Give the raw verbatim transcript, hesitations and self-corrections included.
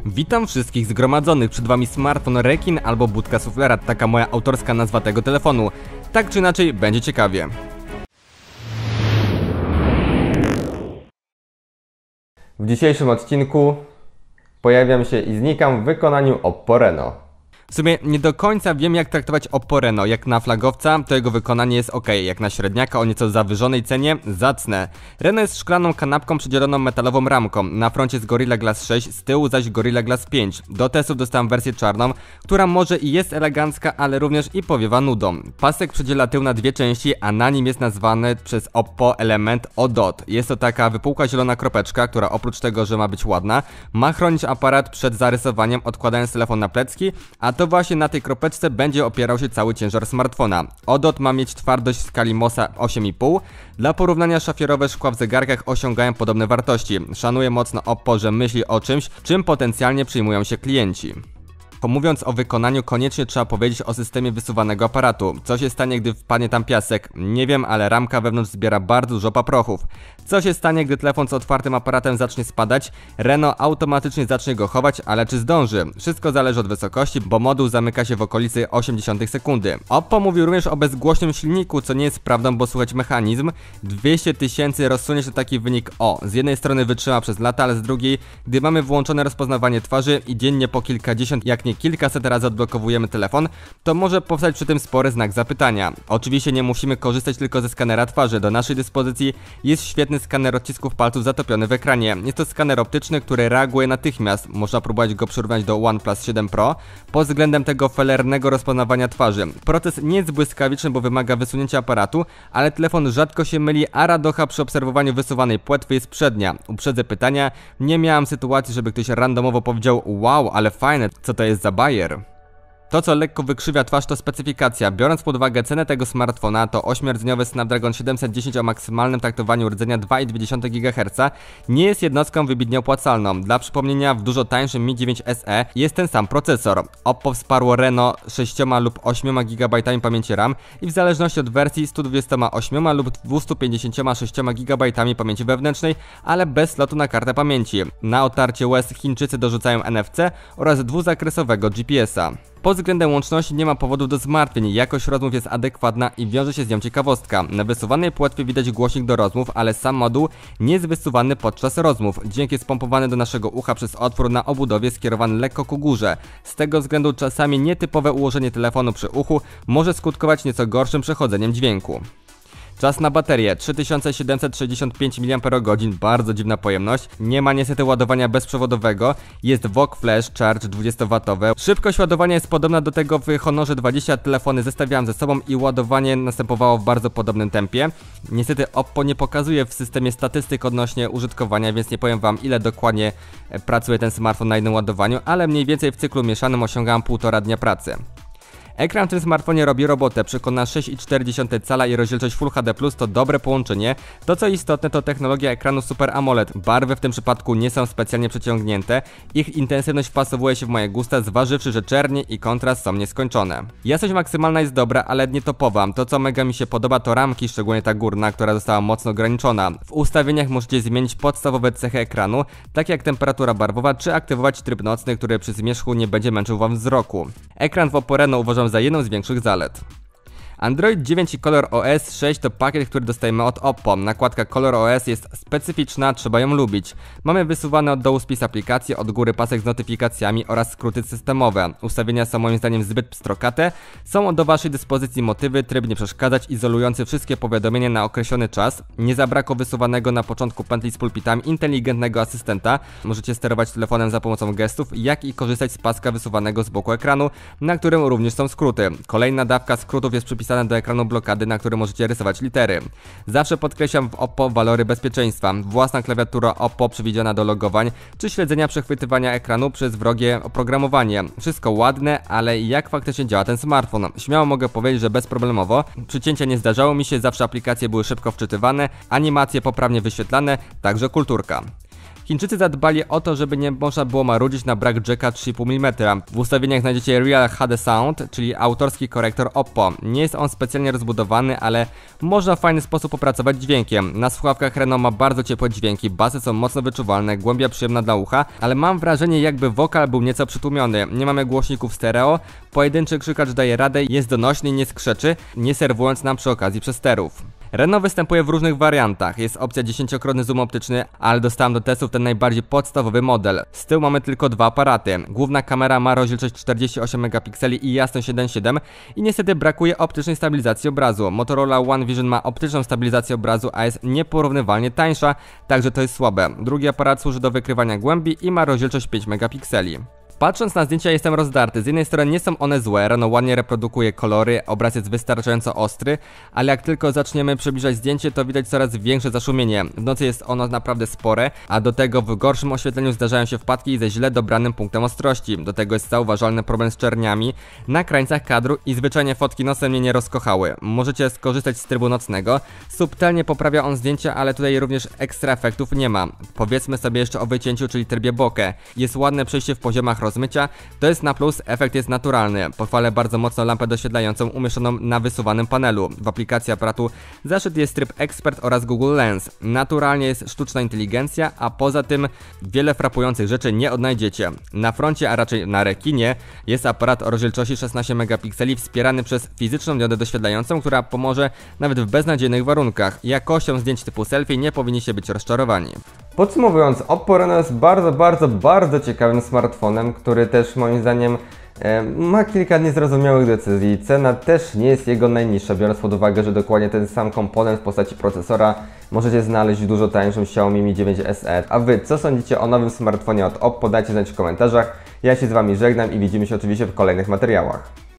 Witam wszystkich zgromadzonych, przed wami smartfon Rekin albo budka suflera, taka moja autorska nazwa tego telefonu. Tak czy inaczej, będzie ciekawie. W dzisiejszym odcinku pojawiam się i znikam w wykonaniu Oppo Reno. W sumie nie do końca wiem, jak traktować Oppo Reno. Jak na flagowca, to jego wykonanie jest ok, jak na średniaka o nieco zawyżonej cenie, zacne. Reno jest szklaną kanapką przydzieloną metalową ramką. Na froncie jest Gorilla Glass sześć, z tyłu zaś Gorilla Glass pięć. Do testów dostałem wersję czarną, która może i jest elegancka, ale również i powiewa nudą. Pasek przydziela tył na dwie części, a na nim jest nazwany przez Oppo element O D O T. Jest to taka wypukła zielona kropeczka, która oprócz tego, że ma być ładna, ma chronić aparat przed zarysowaniem, odkładając telefon na plecki, a to właśnie na tej kropeczce będzie opierał się cały ciężar smartfona. O D O T ma mieć twardość w skali Mossa osiem i pół. Dla porównania szafierowe szkła w zegarkach osiągają podobne wartości. Szanuję mocno Oppo, że myśli o czymś, czym potencjalnie przyjmują się klienci. Mówiąc o wykonaniu, koniecznie trzeba powiedzieć o systemie wysuwanego aparatu. Co się stanie, gdy wpadnie tam piasek? Nie wiem, ale ramka wewnątrz zbiera bardzo dużo paprochów. Co się stanie, gdy telefon z otwartym aparatem zacznie spadać? Reno automatycznie zacznie go chować, ale czy zdąży? Wszystko zależy od wysokości, bo moduł zamyka się w okolicy osiemdziesiątej sekundy. Oppo mówił również o bezgłośnym silniku, co nie jest prawdą, bo słuchać mechanizm. dwieście tysięcy rozsunie się taki wynik O. Z jednej strony wytrzyma przez lata, ale z drugiej, gdy mamy włączone rozpoznawanie twarzy i dziennie po kilkadziesiąt, jak nie kilkaset razy odblokowujemy telefon, to może powstać przy tym spory znak zapytania. Oczywiście nie musimy korzystać tylko ze skanera twarzy. Do naszej dyspozycji jest świetny skaner odcisków palców zatopiony w ekranie. Jest to skaner optyczny, który reaguje natychmiast. Można próbować go przyrównać do OnePlus siedem Pro pod względem tego felernego rozpoznawania twarzy. Proces nie jest błyskawiczny, bo wymaga wysunięcia aparatu, ale telefon rzadko się myli, a radocha przy obserwowaniu wysuwanej płetwy jest przednia. Uprzedzę pytania, nie miałem sytuacji, żeby ktoś randomowo powiedział: wow, ale fajne, co to jest za bajer. To, co lekko wykrzywia twarz, to specyfikacja. Biorąc pod uwagę cenę tego smartfona, to ośmiordzeniowy Snapdragon siedemset dziesięć o maksymalnym taktowaniu rdzenia dwa i dwie gigaherca nie jest jednostką wybitnie opłacalną. Dla przypomnienia, w dużo tańszym Mi dziewięć S E jest ten sam procesor. Oppo wsparło Reno sześć lub osiem gigabajtów pamięci RAM i w zależności od wersji sto dwadzieścia osiem lub dwieście pięćdziesiąt sześć gigabajtów pamięci wewnętrznej, ale bez slotu na kartę pamięci. Na otarcie łez Chińczycy dorzucają N F C oraz dwuzakresowego G P S a. Pod względem łączności nie ma powodów do zmartwień, jakość rozmów jest adekwatna i wiąże się z nią ciekawostka. Na wysuwanej płetwie widać głośnik do rozmów, ale sam moduł nie jest wysuwany podczas rozmów. Dźwięk jest pompowany do naszego ucha przez otwór na obudowie skierowany lekko ku górze. Z tego względu czasami nietypowe ułożenie telefonu przy uchu może skutkować nieco gorszym przechodzeniem dźwięku. Czas na baterię trzy tysiące siedemset sześćdziesiąt pięć miliampergodzin, bardzo dziwna pojemność. Nie ma niestety ładowania bezprzewodowego, jest V O C Flash Charge dwudziestowatowe. Szybkość ładowania jest podobna do tego w Honorze dwadzieścia, telefony zestawiałem ze sobą i ładowanie następowało w bardzo podobnym tempie. Niestety Oppo nie pokazuje w systemie statystyk odnośnie użytkowania, więc nie powiem wam, ile dokładnie pracuje ten smartfon na jednym ładowaniu, ale mniej więcej w cyklu mieszanym osiągałem półtora dnia pracy. Ekran w tym smartfonie robi robotę, przekona sześć i cztery dziesiąte cala i rozdzielczość Full H D plus to dobre połączenie. To, co istotne, to technologia ekranu Super AMOLED. Barwy w tym przypadku nie są specjalnie przeciągnięte, ich intensywność wpasowuje się w moje gusta, zważywszy, że czernie i kontrast są nieskończone. Jasność maksymalna jest dobra, ale nie topowa. To, co mega mi się podoba, to ramki, szczególnie ta górna, która została mocno ograniczona. W ustawieniach możecie zmienić podstawowe cechy ekranu, takie jak temperatura barwowa, czy aktywować tryb nocny, który przy zmierzchu nie będzie męczył wam wzroku. Ekran w Oppo Reno uważam za jedną z większych zalet. Android dziewięć i ColorOS sześć to pakiet, który dostajemy od Oppo. Nakładka ColorOS jest specyficzna, trzeba ją lubić. Mamy wysuwany od dołu spis aplikacji, od góry pasek z notyfikacjami oraz skróty systemowe. Ustawienia są moim zdaniem zbyt pstrokate. Są do waszej dyspozycji motywy, tryb nie przeszkadzać, izolujący wszystkie powiadomienia na określony czas. Nie zabrakło wysuwanego na początku pętli z pulpitami inteligentnego asystenta. Możecie sterować telefonem za pomocą gestów, jak i korzystać z paska wysuwanego z boku ekranu, na którym również są skróty. Kolejna dawka skrótów jest przypisana do ekranu blokady, na którym możecie rysować litery. Zawsze podkreślam w Oppo walory bezpieczeństwa. Własna klawiatura Oppo przewidziana do logowań czy śledzenia przechwytywania ekranu przez wrogie oprogramowanie. Wszystko ładne, ale jak faktycznie działa ten smartfon? Śmiało mogę powiedzieć, że bezproblemowo. Przycięcia nie zdarzało mi się, zawsze aplikacje były szybko wczytywane, animacje poprawnie wyświetlane, także kulturka. Chińczycy zadbali o to, żeby nie można było marudzić na brak jacka trzy i pół milimetra. W ustawieniach znajdziecie Real H D Sound, czyli autorski korektor Oppo. Nie jest on specjalnie rozbudowany, ale można w fajny sposób popracować dźwiękiem. Na słuchawkach Renault ma bardzo ciepłe dźwięki, basy są mocno wyczuwalne, głębia przyjemna dla ucha, ale mam wrażenie, jakby wokal był nieco przytłumiony. Nie mamy głośników stereo, pojedynczy krzykacz daje radę, jest donośny i nie skrzeczy, nie serwując nam przy okazji przesterów. Renault występuje w różnych wariantach, jest opcja dziesięciokrotny zoom optyczny, ale dostałem do testów ten najbardziej podstawowy model. Z tyłu mamy tylko dwa aparaty. Główna kamera ma rozdzielczość czterdzieści osiem megapikseli i jasność jeden przecinek siedem i niestety brakuje optycznej stabilizacji obrazu. Motorola One Vision ma optyczną stabilizację obrazu, a jest nieporównywalnie tańsza, także to jest słabe. Drugi aparat służy do wykrywania głębi i ma rozdzielczość pięć megapikseli. Patrząc na zdjęcia jestem rozdarty, z jednej strony nie są one złe, Renault ładnie reprodukuje kolory, obraz jest wystarczająco ostry, ale jak tylko zaczniemy przybliżać zdjęcie, to widać coraz większe zaszumienie. W nocy jest ono naprawdę spore, a do tego w gorszym oświetleniu zdarzają się wpadki ze źle dobranym punktem ostrości. Do tego jest zauważalny problem z czerniami na krańcach kadru i zwyczajnie fotki nosem mnie nie rozkochały. Możecie skorzystać z trybu nocnego, subtelnie poprawia on zdjęcia, ale tutaj również ekstra efektów nie ma. Powiedzmy sobie jeszcze o wycięciu, czyli trybie bokeh. Jest ładne przejście w poziomach rozmycia, to jest na plus, efekt jest naturalny. Pochwalę bardzo mocno lampę doświetlającą umieszczoną na wysuwanym panelu. W aplikacji aparatu zaszyty jest tryb Expert oraz Google Lens. Naturalnie jest sztuczna inteligencja, a poza tym wiele frapujących rzeczy nie odnajdziecie. Na froncie, a raczej na rekinie, jest aparat o rozdzielczości szesnaście megapikseli wspierany przez fizyczną diodę doświetlającą, która pomoże nawet w beznadziejnych warunkach. Jakością zdjęć typu selfie nie powinniście być rozczarowani. Podsumowując, Oppo Reno jest bardzo, bardzo, bardzo ciekawym smartfonem, który też moim zdaniem e, ma kilka niezrozumiałych decyzji. Cena też nie jest jego najniższa, biorąc pod uwagę, że dokładnie ten sam komponent w postaci procesora możecie znaleźć w dużo tańszym Xiaomi Mi dziewięć S E. A Wy co sądzicie o nowym smartfonie od Oppo? Dajcie znać w komentarzach. Ja się z Wami żegnam i widzimy się oczywiście w kolejnych materiałach.